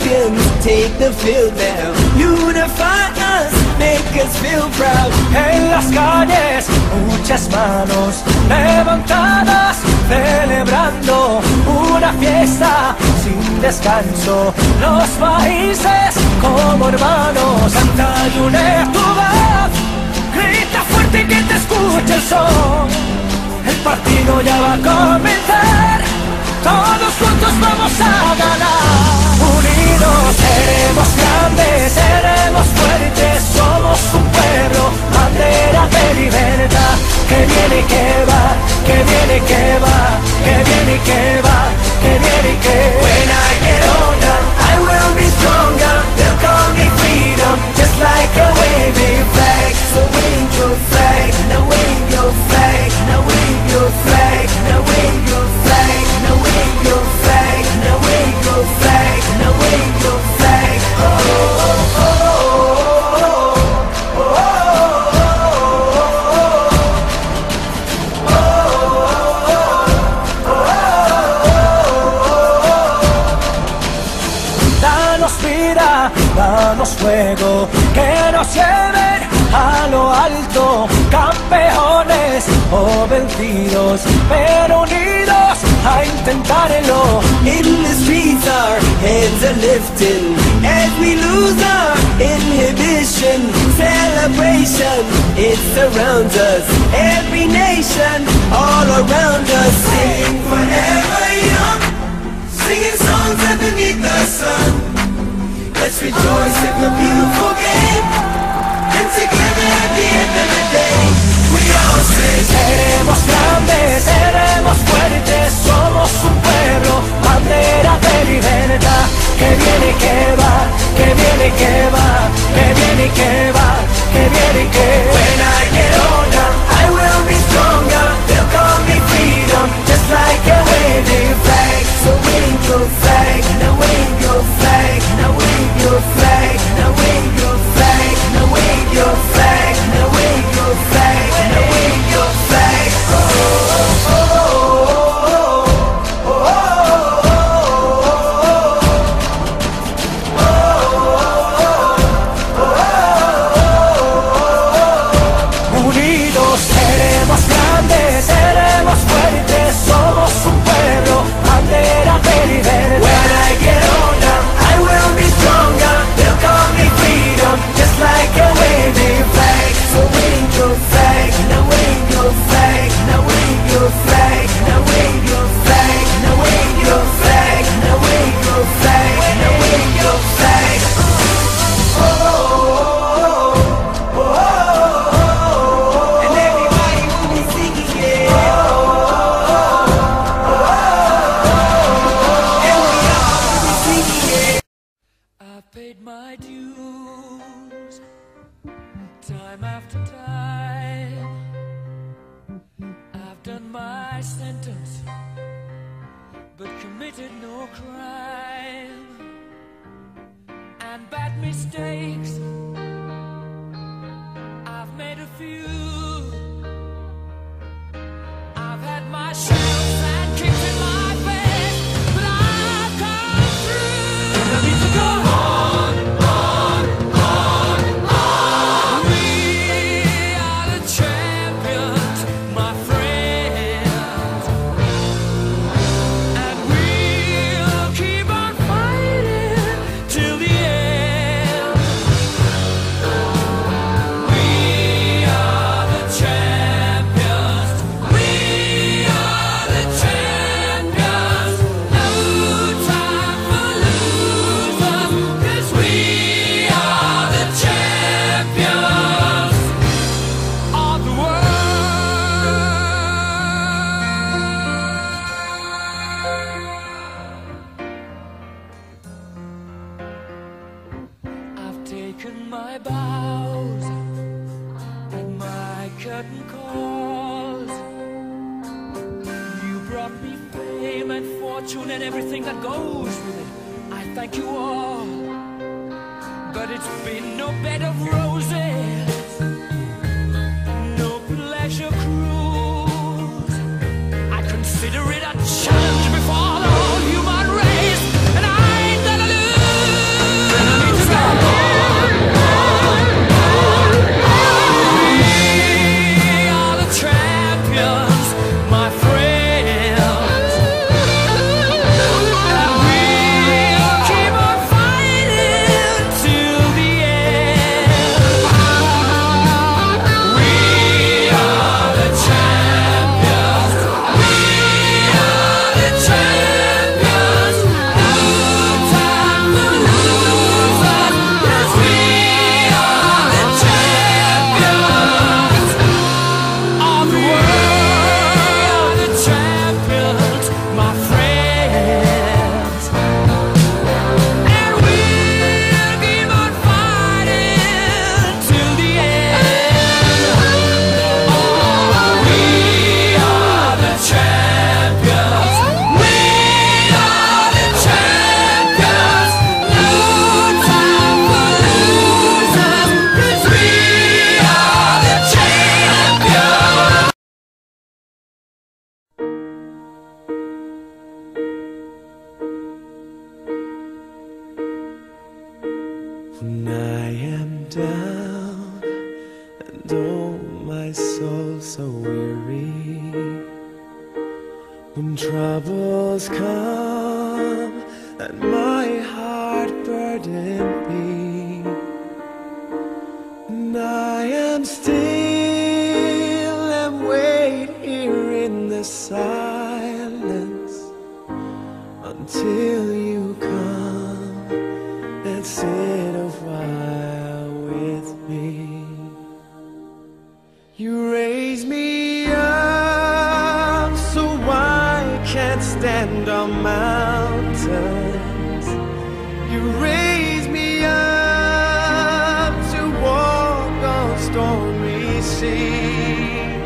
champions take the field now. Unify us, make us feel proud. En las calles, muchas manos levantadas, celebrando una fiesta sin descanso. Los países como hermanos, canta y une tu voz, grita fuerte y que te escuche el son. El partido ya va a comenzar, todos juntos vamos a ganar. Unidos seremos grandes, seremos fuertes, somos un pueblo, bandera de libertad. Que viene y que va, que viene y que va, que viene y que va, que viene y que va. When I get older, I will be stronger. They'll call me freedom, just like a waving flag. So wave your flag, now wave your flag, now wave your flag, now wave your flag, now wave your flag, now wave your flag, now wave your flag. Oh, oh, oh, danos fuego, que nos lleven a lo alto, campeones o vencidos, pero unidos a intentarlo. in the streets our heads are lifting as we lose our inhibition. Celebration, it surrounds us, every nation all around us. Sing forever young, singing songs underneath the sun. Let's rejoice in the beautiful game, and together at the end of the day, we all say, seremos grandes, seremos fuertes, somos un pueblo, bandera de libertad. Que viene y que va, que viene y que va, que viene y que va, que viene y que va. when I get older, I will be stronger. They'll call me freedom, just like a waving flag. So wave your flag, now wave your flag, now wave your flag, now wave your flag, now wave your flag, now wave your flag, now wave your flag. Oh, oh, oh, oh, oh, Unidos seremos grandes, seremos fuertes, somos un pueblo, bandera de libertad. when I get older, I will be stronger. They'll call me freedom, just like a waving flag. So wave your flag, now wave your flag, now wave your flag, now wave your flag, now wave your flag, now wave your flag, now wave your flag. Oh, oh, oh, oh, and everybody will be singing it. And we all will be singing it. I've paid my dues, time after time. I've done my sentence, but committed no crime. And bad mistakes, I've made a few. I've had my shells and kicks in my face, but I've come through. I need to go on, on, on, on. We are the champions, my friends, and we'll keep on fighting till the end. We are the champions. We are the champions. No time for losers, 'cause we are the champions of the world. I've taken my bows and my curtain calls. You brought me fame and fortune and everything that goes with it. I thank you all, but it's been no bed of roses, no pleasure cruise. I consider it a challenge before the whole human race, and I ain't gonna lose. And I am down, and oh, my soul so weary. When troubles come and my heart burden be, and I am still and wait here in the silence until you come and sit a while with me. You raise me up so I can't stand on mountains. You raise me up to walk on stormy seas.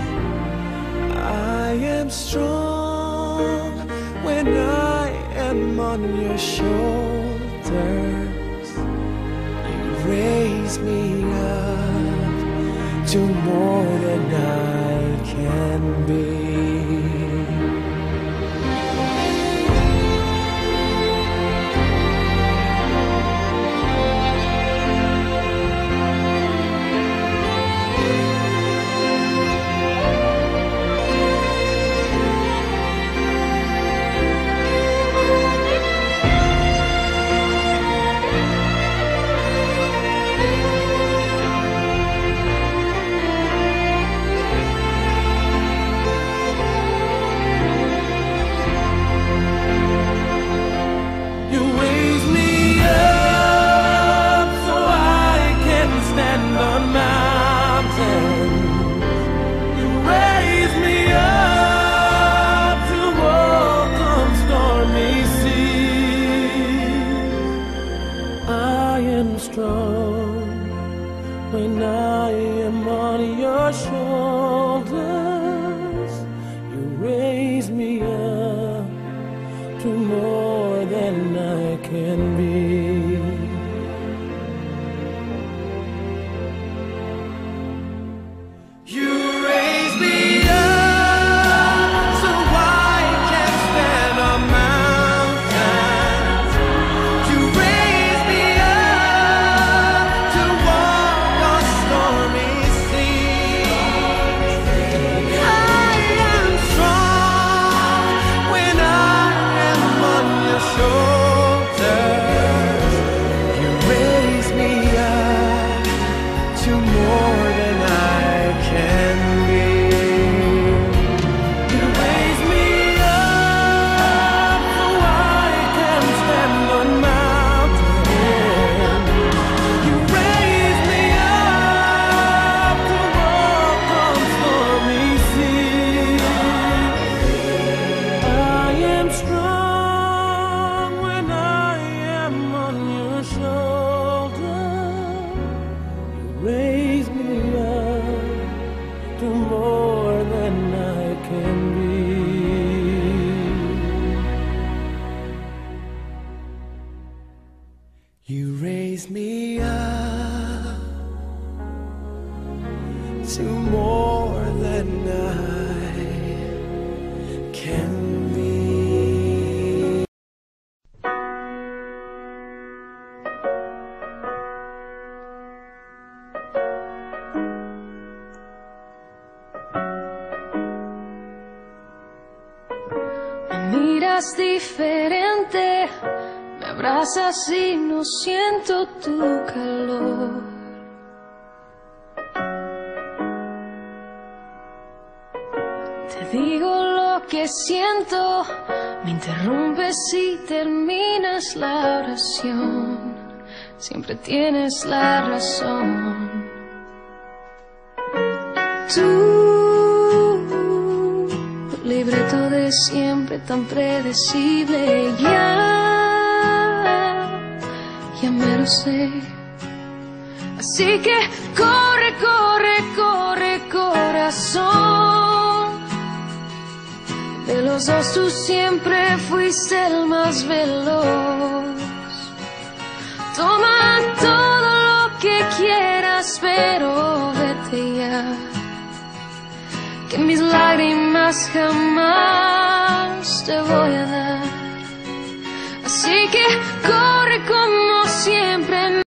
I am strong when I am on your shoulders. You raise me up to more than I can be. Strong when I am on your shoulders. You raise me up to more than I can be. You raise me up so I can stand on mountains. You raise me up to walk on stormy seas. I am strong when I am on your shoulders. You raise me up to more than I can be. You raise me up so I can stand on mountains. You raise me up to walk on stormy seas. I am strong when I am on your shoulder. You raise me up to more than I can be. You raise me up to more than I can be. Me miras diferente, me abrazas y no siento tu calor. Te digo lo que siento, me interrumpes y terminas la oración. Siempre tienes la razón. Tú, libreto de siempre tan predecible, ya me lo sé. Así que corre, corre, corre, corazón. De los dos tú siempre fuiste el más veloz. Toma todo lo que quieras, pero vete ya, que mis lágrimas jamás te voy a dar. Así que corre como siempre.